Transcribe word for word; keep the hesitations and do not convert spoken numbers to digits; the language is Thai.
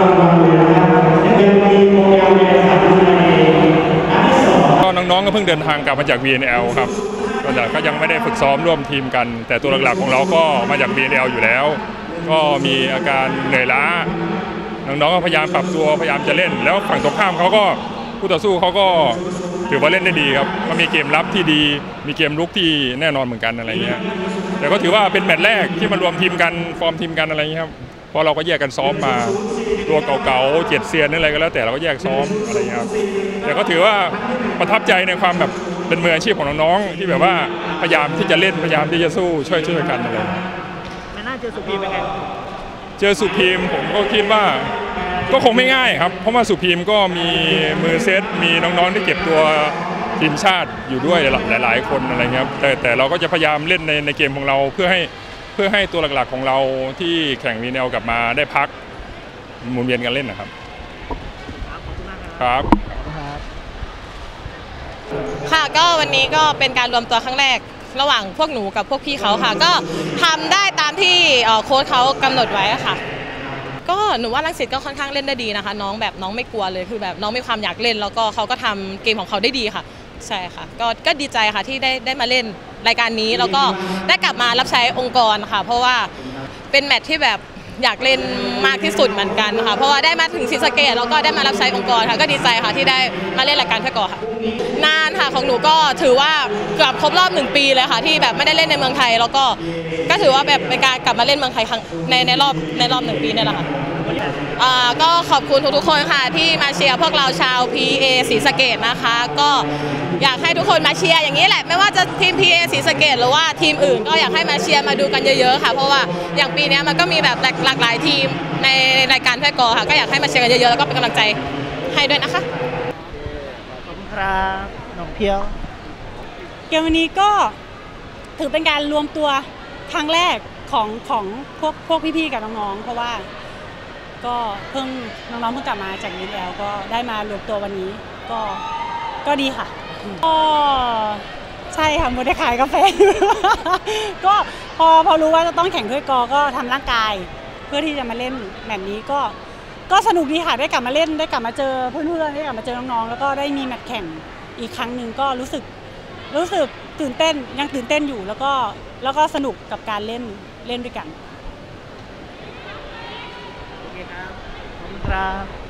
ก็น้องๆก็เพิ่งเดินทางกลับมาจาก วี เอ็น แอล ครับก็ยังไม่ได้ฝึกซ้อมร่วมทีมกันแต่ตัวหลักๆของเราก็มาจาก วี เอ็น แอล อยู่แล้วก็มีอาการเหนื่อยล้าน้องๆก็พยายามปรับตัวพยายามจะเล่นแล้วฝั่งตรงข้ามเขาก็ผู้ต่อสู้เขาก็ถือว่าเล่นได้ดีครับก็มีเกมรับที่ดีมีเกมลุกที่แน่นอนเหมือนกันอะไรเงี้ยแต่ก็ถือว่าเป็นแมตช์แรกที่มารวมทีมกันฟอร์มทีมกันอะไรเงี้ยครับเพราะเราก็แยกกันซ้อมมาตัวเก่าๆเจ็ดเซียนอะไรก็แล้วแต่เราก็แยกซ้อมอะไรเงี้ยครับแต่ก็ถือว่าประทับใจในความแบบเป็นมืออาชีพของน้องๆที่แบบว่าพยายามที่จะเล่นพยายามที่จะสู้ช่วยช่วยกันอะไรไม่น่าเจอสุพีมเป็นไงเจอสุพีมผมก็คิดว่าก็คงไม่ง่ายครับเพราะว่าสุพีมก็มีมือเซตมีน้องๆที่เก็บตัวทีมชาติอยู่ด้วยหลายๆคนอะไรเงี้ยแต่แต่เราก็จะพยายามเล่นในในเกมของเราเพื่อให้เพื่อให้ตัวหลักๆของเราที่แข่งวีเนลกลับมาได้พักหมุนเวียนกันเล่นนะครับครับค่ะก็วันนี้ก็เป็นการรวมตัวครั้งแรกระหว่างพวกหนูกับพวกพี่เขาค่ะก็ทำได้ตามที่โค้ชเขากำหนดไว้ค่ะก็หนูว่ารังสิตก็ค่อนข้างเล่นได้ดีนะคะน้องแบบน้องไม่กลัวเลยคือแบบน้องมีความอยากเล่นแล้วก็เขาก็ทำเกมของเขาได้ดีค่ะใช่ค่ะก็ก็ดีใจค่ะที่ได้ได้มาเล่นรายการนี้แล้วก็ได้กลับมารับใช้องค์กรค่ะเพราะว่าเป็นแมตช์ที่แบบอยากเล่นมากที่สุดเหมือนกันค่ะเพราะว่าได้มาถึงศรีสะเกษแล้วก็ได้มารับใช้องค์กรค่ะก็ดีใจค่ะที่ได้มาเล่นรายการเพื่อกอค่ะนานค่ะของหนูก็ถือว่าเกือบครบรอบหนึ่งปีเลยค่ะที่แบบไม่ได้เล่นในเมืองไทยแล้วก็ก็ถือว่าแบบเป็นการกลับมาเล่นเมืองไทยครั้งในในรอบในรอบหนึ่งปีนี่แหละค่ะก็ขอบคุณทุกๆคนค่ะที่มาเชียร์พวกเราชาว พี เอ ศรีสะเกษนะคะก็อยากให้ทุกคนมาเชียร์อย่างนี้แหละไม่ว่าจะทีม พี เอ ศรีสะเกษหรือว่าทีมอื่นก็อยากให้มาเชียร์มาดูกันเยอะๆค่ะเพราะว่าอย่างปีนี้มันก็มีแบบหลากหลายทีมในรายการเพื่อกอค่ะก็อยากให้มาเชียร์กันเยอะๆแล้วก็เป็นกำลังใจให้ด้วยนะคะขอบคุณครับน้องเพียวเกมวันนี้ก็ถือเป็นการรวมตัวครั้งแรกของของพวกพวกพี่ๆกับน้องๆเพราะว่าก็เพิ่งน้องๆเพิ่งกลับมาจากวีแล้วก็ได้มารวมตัววันนี้ก็ก็ดีค่ะก็ใช่ค่ะโมได้ขายกาแฟก็พอพอรู้ว่าจะต้องแข่งถ้วยกอก็ทำร่างกายเพื่อที่จะมาเล่นแมตช์นี้ก็ก็สนุกดีค่ะได้กลับมาเล่นได้กลับมาเจอเพื่อนๆได้กลับมาเจอน้องๆแล้วก็ได้มีแมตช์แข่งอีกครั้งหนึ่งก็รู้สึกรู้สึกตื่นเต้นยังตื่นเต้นอยู่แล้วก็แล้วก็สนุกกับการเล่นเล่นด้วยกันโอเคครับขอบคุณครับ